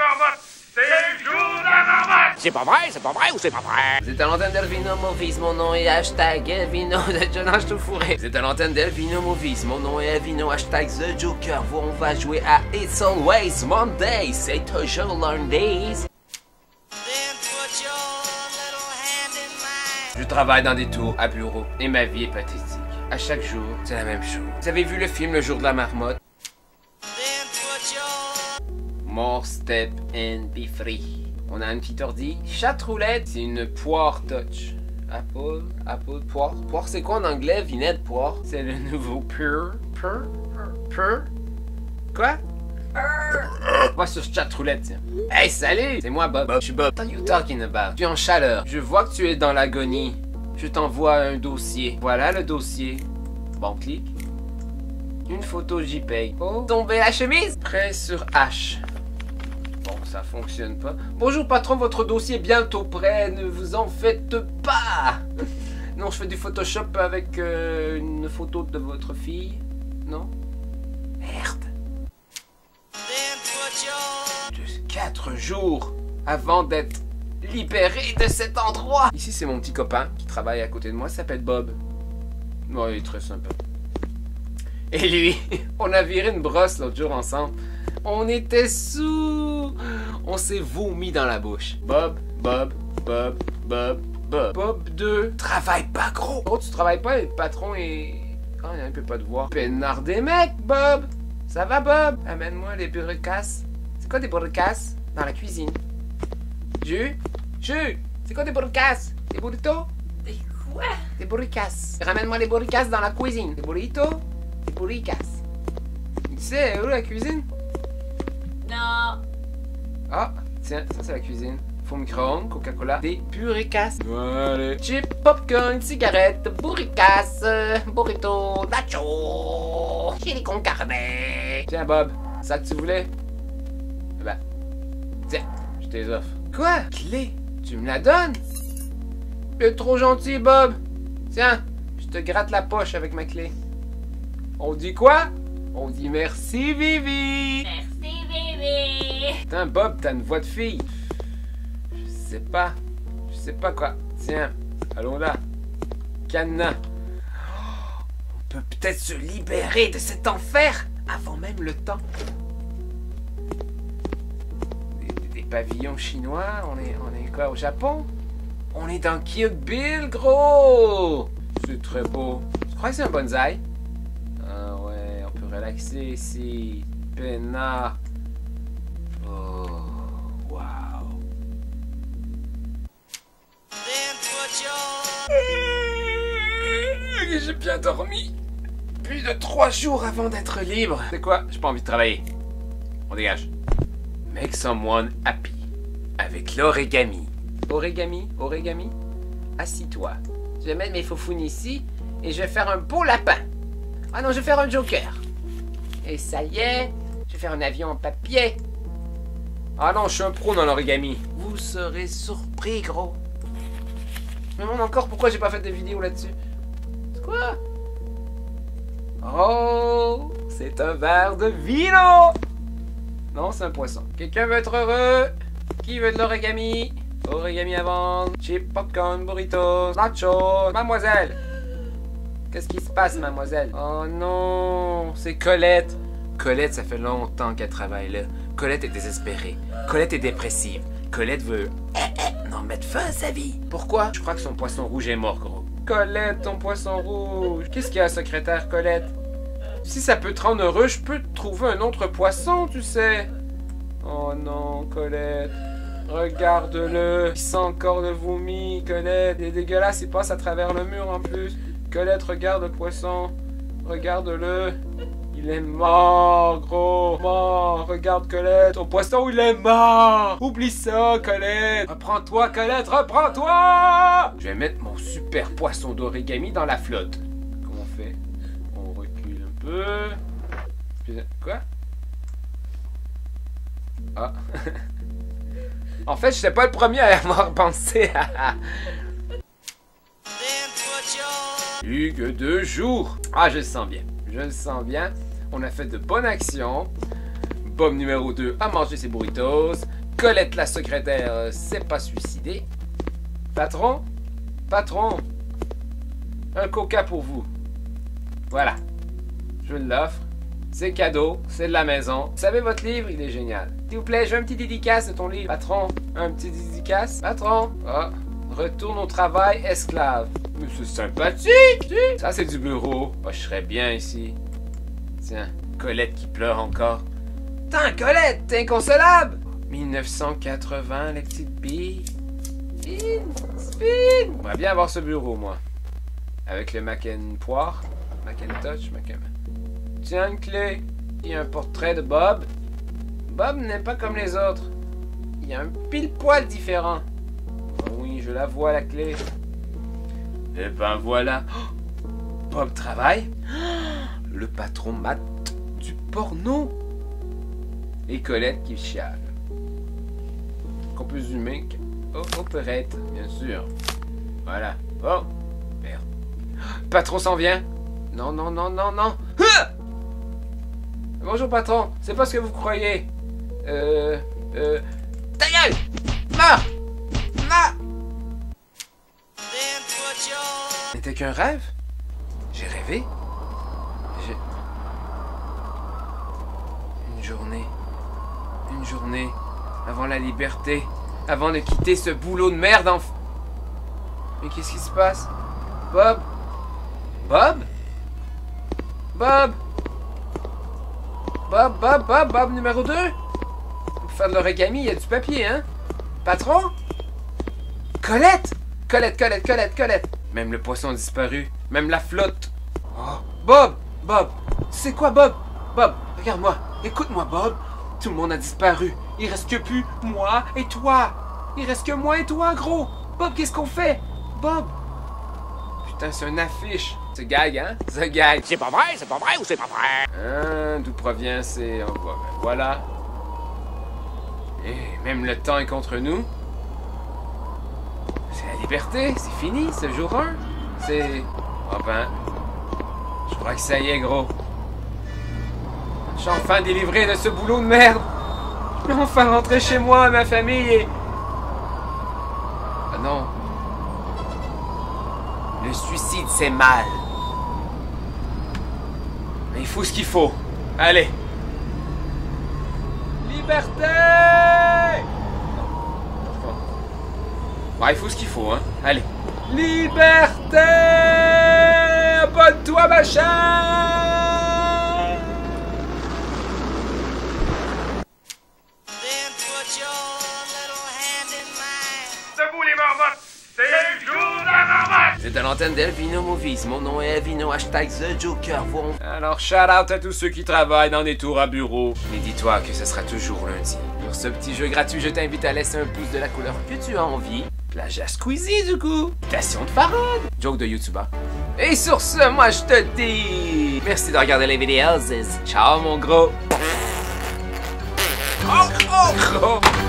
marmotte, c'est le jour de la marmotte. C'est pas vrai ou c'est pas vrai? Vous êtes à l'antenne d'Elvino Movies, mon nom est hashtag Elvino de Jonas tout fourré. Vous êtes à l'antenne d'Elvino Movies, mon nom est Elvino, hashtag The Joker. On va jouer à It's Always Monday, c'est toujours lundi. Je travaille dans des tours à bureau et ma vie est pathétique. À chaque jour, c'est la même chose. Vous avez vu le film Le Jour de la Marmotte? More step and be free. On a un petit ordi. Chatroulette, c'est une poire touch. Apple, poire. Poire, c'est quoi en anglais? Vinette, poire. C'est le nouveau pur. Quoi? Va sur chatroulette, tiens. Hey, salut! C'est moi, Bob. Je suis Bob. What are you talking about? Je suis en chaleur. Je vois que tu es dans l'agonie. Je t'envoie un dossier. Voilà le dossier. Bon, clique. Une photo JPEG. Oh, tomber la chemise? Prêt sur H. Bon, ça fonctionne pas. Bonjour patron, votre dossier est bientôt prêt. Ne vous en faites pas. Non, je fais du Photoshop avec une photo de votre fille. Non? Merde. 4 jours avant d'être libéré de cet endroit. Ici, c'est mon petit copain qui travaille à côté de moi. Il s'appelle Bob. Bon, il est très sympa. Et lui, on a viré une brosse l'autre jour ensemble. On était sous. On s'est vomi dans la bouche. Bob 2. Travaille pas gros. Gros, tu travailles pas, le patron est... Oh, il a un peu pas de voix. Peinard des mecs, Bob. Ça va, Bob? Amène-moi les burricases. C'est quoi des burricases? Dans la cuisine. Jus? C'est quoi des burricases? Des burritos? Des quoi? Des burricases. Ramène-moi les burricases dans la cuisine. Des burritos? Des burricases. Tu sais où la cuisine? Non. Ah, tiens, ça c'est la cuisine. Faux micro-ondes, Coca-Cola, des burricases. Allez. Chip, popcorn, cigarette, burricases, burrito, nacho, chili con carne. Tiens, Bob, ça que tu voulais? Ben, tiens, je te les offre. Quoi? Clé? Tu me la donnes? T'es trop gentil, Bob. Tiens, je te gratte la poche avec ma clé. On dit quoi? On dit merci, Vivi. Merci, bébé. Putain, Bob, t'as une voix de fille. Je sais pas quoi. Tiens, allons là. Cadenas. Oh, on peut peut-être se libérer de cet enfer avant même le temps. Des pavillons chinois. On est quoi, au Japon? On est dans Kill Bill, gros. C'est très beau. Tu crois que c'est un bonsaï? Ah ouais, on peut relaxer ici. Peinard. Oh, wow. J'ai bien dormi. Plus de 3 jours avant d'être libre. C'est quoi? J'ai pas envie de travailler. On dégage. Make someone happy. Avec l'origami. Origami? Assis-toi. Je vais mettre mes faufounes ici et je vais faire un beau lapin. Ah non, je vais faire un joker. Et ça y est, je vais faire un avion en papier. Ah non, je suis un pro dans l'origami. Vous serez surpris, gros. Je me demande encore pourquoi j'ai pas fait de vidéo là-dessus. C'est quoi? Oh, c'est un verre de vino. Non, c'est un poisson. Quelqu'un veut être heureux? Qui veut de l'origami? Origami à vendre. Chip, popcorn, burritos, nacho. Mademoiselle. Qu'est-ce qui se passe, mademoiselle? Oh non, c'est Colette. Colette, ça fait longtemps qu'elle travaille là. Colette est désespérée. Colette est dépressive. Colette veut non mettre fin à sa vie. Pourquoi? Je crois que son poisson rouge est mort, gros. Colette, ton poisson rouge. Qu'est-ce qu'il y a, secrétaire Colette? Si ça peut te rendre heureux, je peux te trouver un autre poisson, tu sais. Oh non, Colette. Regarde-le. Il sent encore le vomi, Colette. Il est dégueulasse, il passe à travers le mur en plus. Colette, regarde le poisson. Regarde-le. Il est mort, gros. Mort. Regarde, Colette. Ton poisson, il est mort. Oublie ça, Colette. Reprends-toi, Colette. Reprends-toi. Je vais mettre mon super poisson d'origami dans la flotte. Comment on fait? On recule un peu. Quoi? Ah. En fait, je n'étais pas le premier à avoir pensé à... Plus que 2 jours. Ah, je le sens bien. Je le sens bien. On a fait de bonnes actions. Bob numéro 2 a mangé ses burritos. Colette la secrétaire s'est pas suicidée. Patron? Patron? Un coca pour vous. Voilà. Je l'offre. C'est cadeau, c'est de la maison. Vous savez, votre livre, il est génial. S'il vous plaît, je veux un petit dédicace de ton livre. Patron, un petit dédicace. Patron. Ah, retourne au travail, esclave. Mais c'est sympathique. Ça, c'est du bureau. Oh, je serais bien ici. Tiens, Colette qui pleure encore. Putain, Colette, t'es inconsolable. 1980, les petites billes. Spin. J'aimerais bien avoir ce bureau, moi. Avec le Macintosh. Macintosh, Tiens, une clé. Il y a un portrait de Bob. Bob n'est pas comme les autres. Il y a un pile-poil différent. Oh oui, je la vois, la clé. Et ben voilà. Oh, Bob travaille. Oh, le patron mate du porno. Et Colette qui chiale. Qu'on peut zoomer. Oh, opérette, bien sûr. Voilà. Oh, merde. Le patron s'en vient. Non, non, non, non, non. Ah! Bonjour patron, c'est pas ce que vous croyez. Ta gueule! Meurs! Meurs! N'était qu'un rêve? J'ai rêvé? Une journée avant la liberté, avant de quitter ce boulot de merde en... Mais qu'est-ce qui se passe? Bob? Bob? Bob? Bob numéro 2? Pour faire de l'origami, il y a du papier, hein? Patron? Colette! Colette! Même le poisson a disparu. Même la flotte. Oh. Bob! C'est quoi, Bob? Bob, regarde-moi. Écoute-moi, Bob. Tout le monde a disparu. Il reste que plus moi et toi. Il reste que moi et toi, gros. Bob, qu'est-ce qu'on fait? Bob! Putain, c'est une affiche. C'est gag, hein? C'est gag. C'est pas vrai ou c'est pas vrai? Hein, d'où provient ces... Oh, ben, voilà. Et même le temps est contre nous. C'est la liberté, c'est fini, c'est jour 1. C'est... Oh ben... Je crois que ça y est, gros. Je suis enfin délivré de ce boulot de merde. Je peux enfin rentrer chez moi, à ma famille et... Ah non. Le suicide, c'est mal. Mais il faut ce qu'il faut. Allez. Liberté! Ouais, il faut ce qu'il faut, hein. Allez. Liberté! Abonne-toi, machin! Debout les marmottes, c'est le jour de la marmotte! C'est de l'antenne d'Elvino Movies. Mon nom est Elvino, hashtag The Joker. Alors, shout out à tous ceux qui travaillent dans des tours à bureau. Mais dis-toi que ce sera toujours lundi. Pour ce petit jeu gratuit, je t'invite à laisser un pouce de la couleur que tu as envie. Plagiat Squeezie, du coup. Citation de Farad. Joke de YouTuber. Et sur ce, moi, je te dis... Merci de regarder les vidéos. Ciao, mon gros. Oh, gros.